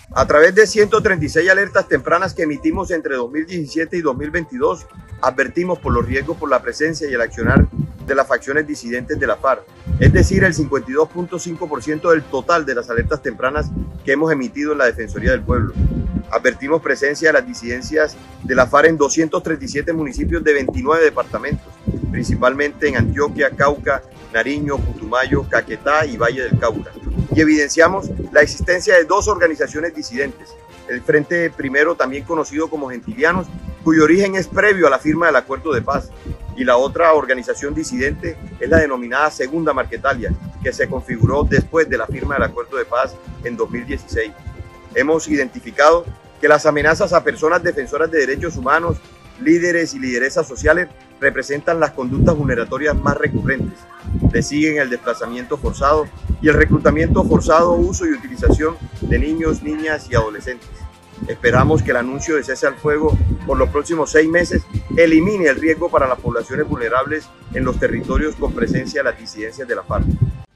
A través de 136 alertas tempranas que emitimos entre 2017 y 2022, advertimos por los riesgos por la presencia y el accionar de las facciones disidentes de la FARC, es decir, el 52.5% del total de las alertas tempranas que hemos emitido en la Defensoría del Pueblo. Advertimos presencia de las disidencias de la FARC en 237 municipios de 29 departamentos, principalmente en Antioquia, Cauca, Nariño, Putumayo, Caquetá y Valle del Cauca. Y evidenciamos la existencia de dos organizaciones disidentes, el Frente Primero, también conocido como Gentilianos, cuyo origen es previo a la firma del Acuerdo de Paz, y la otra organización disidente es la denominada Segunda Marquetalia, que se configuró después de la firma del Acuerdo de Paz en 2016. Hemos identificado que las amenazas a personas defensoras de derechos humanos, líderes y lideresas sociales representan las conductas vulneratorias más recurrentes. Le siguen el desplazamiento forzado y el reclutamiento forzado, uso y utilización de niños, niñas y adolescentes. Esperamos que el anuncio de cese al fuego por los próximos 6 meses elimine el riesgo para las poblaciones vulnerables en los territorios con presencia de las disidencias de la FARC.